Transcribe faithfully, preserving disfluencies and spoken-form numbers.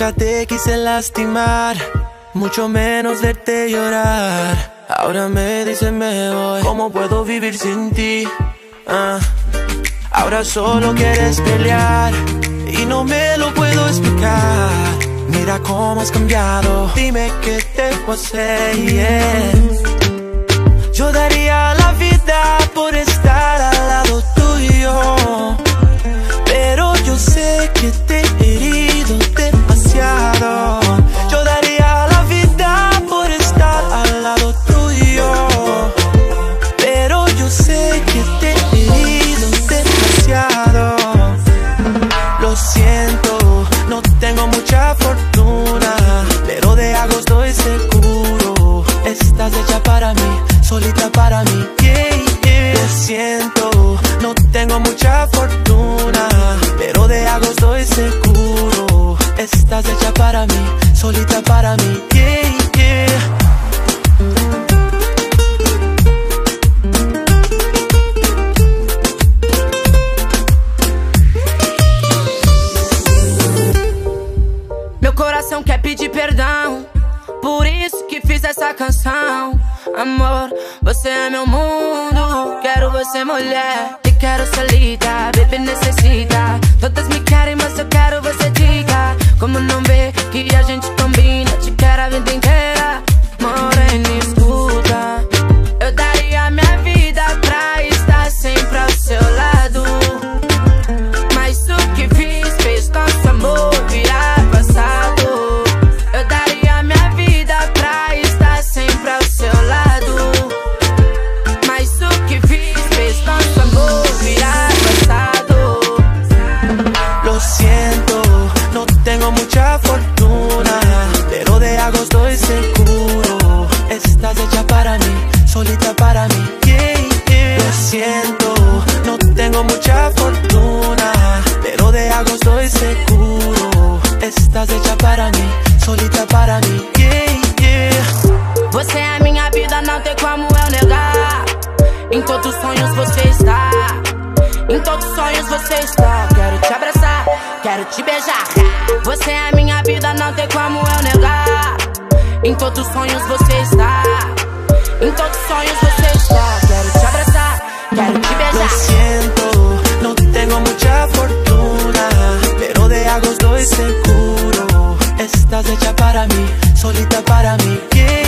Nunca te quise lastimar, mucho menos verte llorar. Ahora me dices me voy, ¿cómo puedo vivir sin ti? Ah. Ahora solo quieres pelear y no me lo puedo explicar. Mira cómo has cambiado, dime qué te posee, yeah. Yo daría la vida por estar al lado tuyo, pero yo sé que te he herido demasiado. Yo daría la vida por estar al lado tuyo, pero yo sé que te he herido demasiado. Lo siento, no tengo mucha fortuna, pero de algo estoy seguro. Estás hecha para mí, solita para mí, yeah, yeah. Lo siento, no tengo mucha fortuna, pero de algo estoy seguro. Estás hecha para mí, solita para mí, yeah, yeah. Meu coração quer pedir perdão, por isso que fiz essa canção. Amor, você é meu mundo, quero você mulher, te quero solita, baby necessita. Todas me querem, mas eu quero você diga. Como não vê que a gente combina, te quero a vida inteira. Morena, escuta, eu daria minha vida pra estar sempre ao seu lado, mas o que fiz fez nosso amor virar passado. Eu daria minha vida pra estar sempre ao seu lado, mas o que fiz fez nosso amor virar passado. Lo siento, no tengo mucha fortuna, pero de algo estoy seguro. Estás hecha para mí, solita para mí, yeah, yeah. Lo siento, no tengo mucha fortuna, pero de algo estoy seguro. Estás hecha para mí, solita para mí, yeah, yeah. Você é minha vida, não tem como eu negar. Em todos os sonhos você está, em todos os sonhos você está. Quero te abraçar, quero te beijar. Você é minha vida, não tem como eu negar. Em todos os sonhos você está, em todos os sonhos você está. Quero te abraçar, quero te beijar. Lo siento, no tengo mucha fortuna, pero de algo estoy seguro. Estás hecha para mí, solita para mí, yeah.